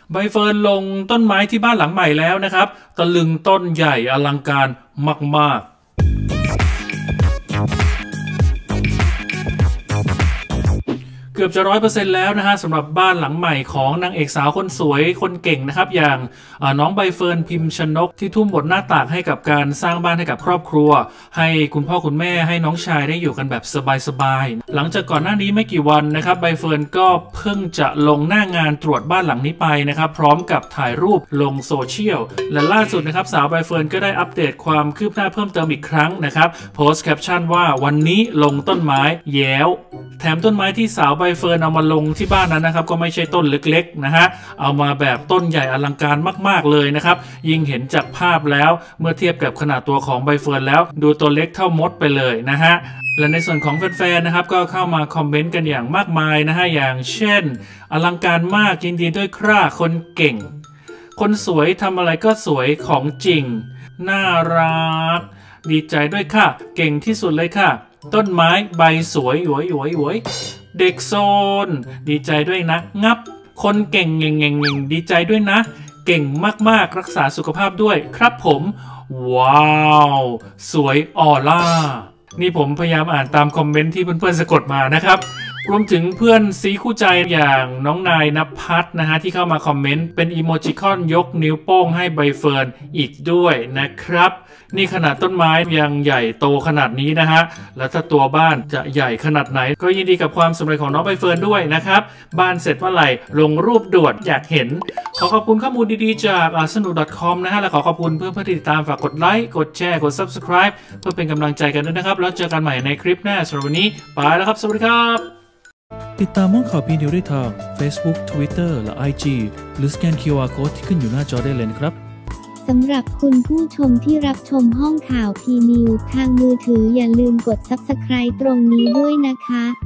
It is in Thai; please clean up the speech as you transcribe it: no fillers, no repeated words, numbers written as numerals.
ใบเฟิร์นลงต้นไม้ที่บ้านหลังใหม่แล้วนะครับตะลึงต้นใหญ่อลังการมากๆเกือบจะ 100% แล้วนะฮะสำหรับบ้านหลังใหม่ของนางเอกสาวคนสวยคนเก่งนะครับอย่างน้องใบเฟิร์นพิมชนกที่ทุ่มบทหน้าตากให้กับการสร้างบ้านให้กับครอบครัวให้คุณพ่อคุณแม่ให้น้องชายได้อยู่กันแบบสบายๆหลังจากก่อนหน้านี้ไม่กี่วันนะครับใบเฟิร์นก็เพิ่งจะลงหน้างานตรวจบ้านหลังนี้ไปนะครับพร้อมกับถ่ายรูปลงโซเชียลและล่าสุดนะครับสาวใบเฟิร์นก็ได้อัปเดตความคืบหน้าเพิ่มเติมอีกครั้งนะครับโพสต์แคปชั่นว่าวันนี้ลงต้นไม้แย้วแถมต้นไม้ที่สาวใบเฟิร์นเอามาลงที่บ้านนั้นนะครับก็ไม่ใช่ต้นเล็กๆนะฮะเอามาแบบต้นใหญ่อลังการมากๆเลยนะครับยิ่งเห็นจากภาพแล้วเมื่อเทียบกับขนาดตัวของใบเฟิร์นแล้วดูตัวเล็กเท่ามดไปเลยนะฮะและในส่วนของแฟนๆนะครับก็เข้ามาคอมเมนต์กันอย่างมากมายนะฮะอย่างเช่นอลังการมากยินดีด้วยค่ะคนเก่งคนสวยทำอะไรก็สวยของจริงน่ารักดีใจด้วยค่ะเก่งที่สุดเลยค่ะต้นไม้ใบสวยหวยเด็กโซนดีใจด้วยนะงับคนเก่งเง่งดีใจด้วยนะเก่งมากๆรักษาสุขภาพด้วยครับผมว้าวสวยออร่านี่ผมพยายามอ่านตามคอมเมนต์ที่เพื่อนๆสะกดมานะครับรวมถึงเพื่อนซีคู่ใจอย่างน้องนายณภัทรนะฮะที่เข้ามาคอมเมนต์เป็นอีโมจิคอนยกนิ้วโป้งให้ใบเฟิร์นอีกด้วยนะครับนี่ขนาดต้นไม้ยังใหญ่โตขนาดนี้นะฮะแล้วถ้าตัวบ้านจะใหญ่ขนาดไหนก็ยินดีกับความสำเร็จของน้องใบเฟิร์นด้วยนะครับบ้านเสร็จเมื่อไหร่ลงรูปด่วนอยากเห็นขอขอบคุณข้อมูลดีๆจากสนุก .com นะฮะและขอขอบคุณเพื่อนๆที่ติดตามฝากกดไลค์กดแชร์กด Subscribe เพื่อเป็นกำลังใจกันด้วยนะครับแล้วเจอกันใหม่ในคลิปหน้าสำหรับวันนี้ไปแล้วครับสวัสดีครับติดตามห้องข่าวพีนิวได้ทาง Facebook Twitter และ IG หรือสแกน QR Code ที่ขึ้นอยู่หน้าจอได้เลยนะครับสำหรับคุณผู้ชมที่รับชมห้องข่าวพีนิวทางมือถืออย่าลืมกด Subscribe ตรงนี้ด้วยนะคะ